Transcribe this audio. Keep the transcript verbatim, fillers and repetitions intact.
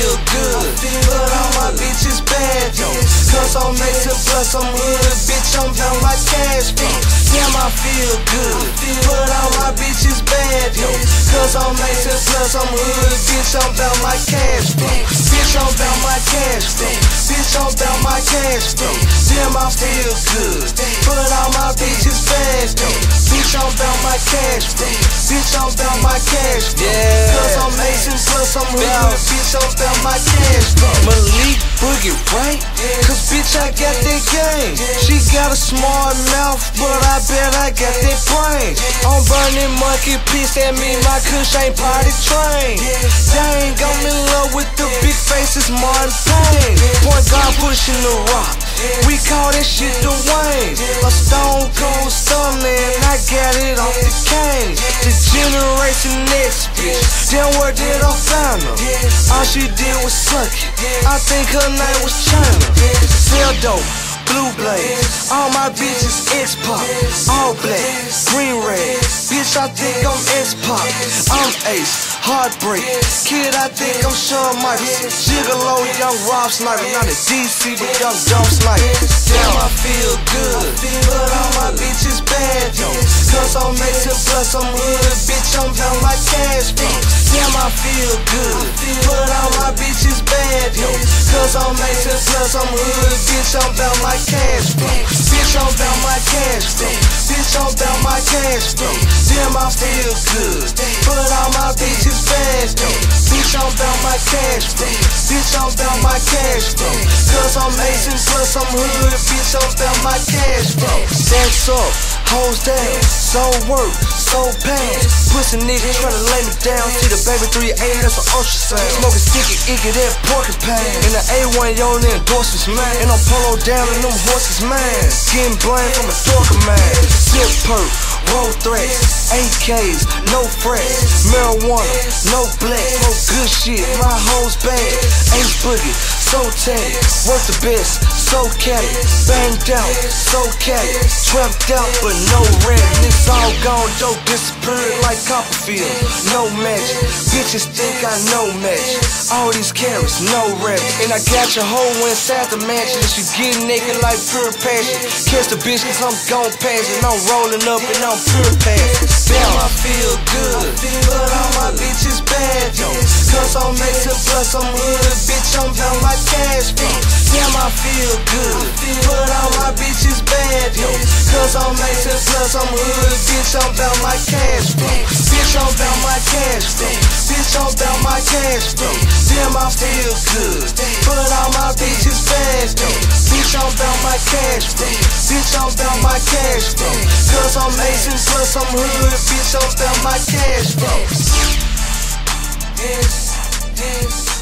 feel good, but all my bitches bad though. Cause I'm Mason plus I'm hood, bitch, I'm down my cash flow. Damn, I feel good, but all my bitches bad though. Cause I'm Mason plus I'm hood, bitch, I'm down my cash flow. Bitch, I'm down my cash flow. Bitch, I'm down my cash flow. Damn, I feel good, but all my bitches bad though. Bitch, I'm down my cash flow. Bitch, I'm down my cash flow. Yeah. Cause I'm Mason plus I'm hood, bitch, I'm down my cash flow. Malik Boogie, right? Cause bitch, I got that game. She got a smart mouth, but I bet I got that brain. I'm burning monkey piece, that mean my kush ain't potty trained. Dang, I'm in love with the big faces, Martin Payne. Point guard pushing the rock, we call that shit the Wayne. A stone cold star, man, I got it off the cane. The Generation X, bitch, damn, where did I find her? All she did was suck it, I think her name was China. Sell dope, blue blades, all my bitches X-Pop, all black, green red. Bitch, I think I'm X-Pop, I'm Ace, Heartbreak. Kid, I think I'm Shawn Michaels, Gigolo, young Rob Sniper. Not a D C, but young Dumb Sniper. Damn, I feel good, but all my bitches bad though. Cause I'm Mason plus I'm hood, bitch, I'm down my cash flow. Damn, I feel good, but all my bitches bad though. Cause I'm Mason plus I'm hood, bitch, I'm down my cash flow. Bitch, I'm down my cash flow. Bitch, I'm down my cash flow. Damn, I feel good, but all my bitches bad though. Bitch, I'm down my cash flow. Bitch, I'm down my cash flow. Cause I'm Mason plus I'm hood, bitch, I'm down my cash flow. That's up, hoes down, so work, so pain. Pussy nigga tryna lay me down. See the baby three eighty, that's an ultrasound. Smoking sticky, icky, that porcupine. And the A one, yo, the endorsements, man. And I'm polo down in them horses, man. Getting blind from a dorker, man. Silk perk, roll threats, A Ks, no frets. Marijuana, no black, no good shit. My hoes bad, Ace Boogie, so tatted. Work the best, so catty. Banged out, so catty. Trapped out, but no red. It's all gone, dope disappeared like Copperfield. No magic, bitches think I know magic. All these carrots, no rabbit. And I got your hoe inside the mansion. And she get naked like pure passion. Catch the bitch cause I'm gon' pass it. And I'm rolling up and I'm pure passion. Damn, I feel good, but all my bitches bad though. Cause I'm Mason plus I'm hood, bitch, I'm down my cash flow. Damn, I feel good, but all my bitches bad though. Cause I'm Mason plus I'm hood, bitch, I'm down my cash flow. Bitch, I'm down my cash flow. Bitch, I'm down my cash flow. Damn, I feel good, but all my bitches bad though. Bitch, I'm down my cash flow. Bitch, I'm down my cash flow. Cause I'm Mason plus I'm hood, bitch, I'm down my cash flow. This, this